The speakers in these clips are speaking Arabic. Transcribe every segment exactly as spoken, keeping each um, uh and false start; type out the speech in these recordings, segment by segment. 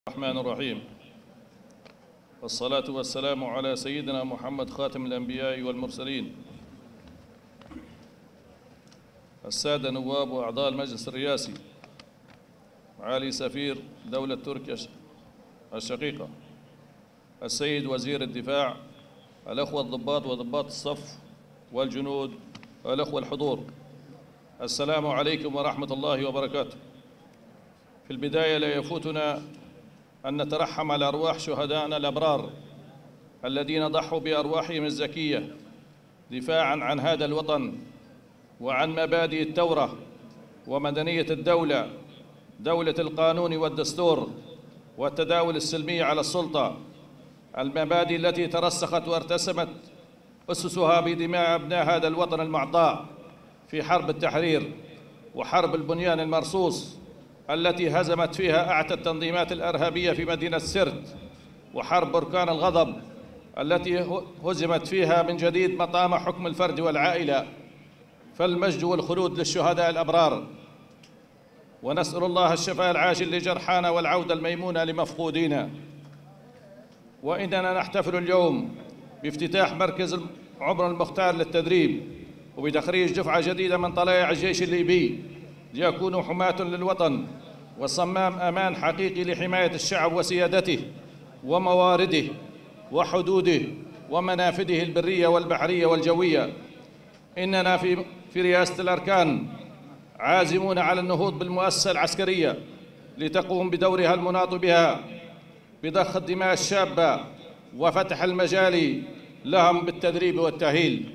الرحمن الرحيم، والصلاة والسلام على سيدنا محمد خاتم الأنبياء والمرسلين. السادة نواب وأعضاء المجلس الرئاسي، معالي سفير دولة تركيا الشقيقة، السيد وزير الدفاع، الأخوة الضباط وضباط الصف والجنود، والأخوة الحضور، السلام عليكم ورحمة الله وبركاته. في البداية لا يفوتنا أن نترحم على أرواح شهدائنا الأبرار الذين ضحوا بأرواحهم الزكية دفاعاً عن هذا الوطن وعن مبادئ الثورة ومدنية الدولة، دولة القانون والدستور والتداول السلمي على السلطة، المبادئ التي ترسخت وارتسمت أسسها بدماء أبناء هذا الوطن المعطاء في حرب التحرير وحرب البنيان المرصوص التي هزمت فيها أعتى التنظيمات الإرهابية في مدينة سرت، وحرب بركان الغضب التي هزمت فيها من جديد مقام حكم الفرد والعائلة. فالمجد والخلود للشهداء الأبرار، ونسأل الله الشفاء العاجل لجرحانا والعودة الميمونة لمفقودينا. وإننا نحتفل اليوم بافتتاح مركز عمر المختار للتدريب وبتخريج دفعة جديدة من طلائع الجيش الليبي ليكونوا حماة للوطن وصمام أمان حقيقي لحماية الشعب وسيادته وموارده وحدوده ومنافذه البرية والبحرية والجوية. إننا في في رئاسة الأركان عازمون على النهوض بالمؤسسة العسكرية لتقوم بدورها المناط بها بضخ الدماء الشابة وفتح المجال لهم بالتدريب والتأهيل.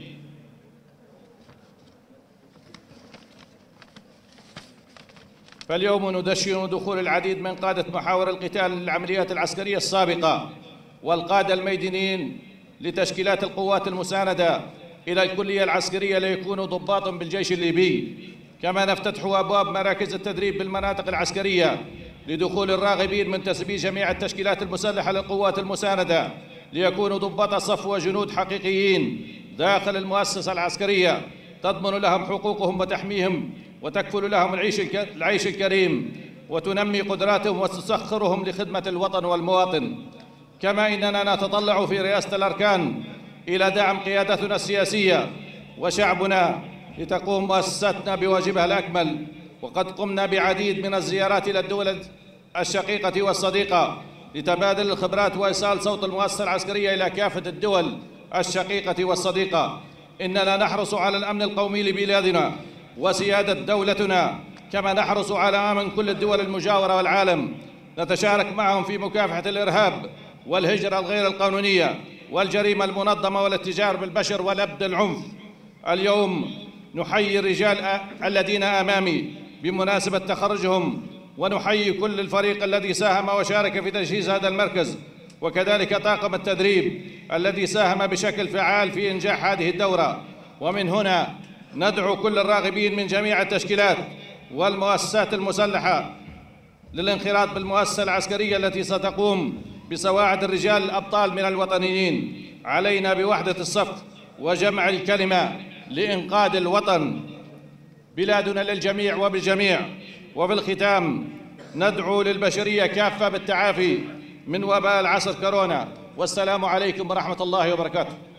فاليوم ندشن دخول العديد من قادة محاور القتال للعمليات العسكرية السابقة والقادة الميدانيين لتشكيلات القوات المساندة إلى الكلية العسكرية ليكونوا ضباطا بالجيش الليبي. كما نفتتح أبواب مراكز التدريب بالمناطق العسكرية لدخول الراغبين منتسبي جميع التشكيلات المسلحة للقوات المساندة ليكونوا ضباط صف وجنود حقيقيين داخل المؤسسة العسكرية تضمن لهم حقوقهم وتحميهم وتكفل لهم العيش العيش الكريم وتنمي قدراتهم وتسخرهم لخدمة الوطن والمواطن. كما إننا نتطلع في رئاسة الأركان إلى دعم قيادتنا السياسية وشعبنا لتقوم مؤسستنا بواجبها الأكمل. وقد قمنا بعديد من الزيارات إلى الدول الشقيقة والصديقة لتبادل الخبرات وإيصال صوت المؤسسة العسكرية إلى كافة الدول الشقيقة والصديقة. إننا نحرص على الأمن القومي لبلادنا وسيادة دولتنا، كما نحرص على أمن كل الدول المجاورة والعالم. نتشارك معهم في مكافحة الإرهاب والهجرة الغير القانونية والجريمة المنظمة والاتجار بالبشر ولبد العنف. اليوم نحيي الرجال الذين أمامي بمناسبة تخرجهم، ونحيي كل الفريق الذي ساهم وشارك في تجهيز هذا المركز، وكذلك طاقم التدريب الذي ساهم بشكل فعال في إنجاح هذه الدورة. ومن هنا ندعو كل الراغبين من جميع التشكيلات والمؤسسات المسلحة للانخراط بالمؤسسة العسكرية التي ستقوم بسواعد الرجال الأبطال من الوطنيين. علينا بوحدة الصف وجمع الكلمة لإنقاذ الوطن. بلادنا للجميع وبالجميع. وفي الختام ندعو للبشرية كافة بالتعافي من وباء العصر كورونا. والسلام عليكم ورحمة الله وبركاته.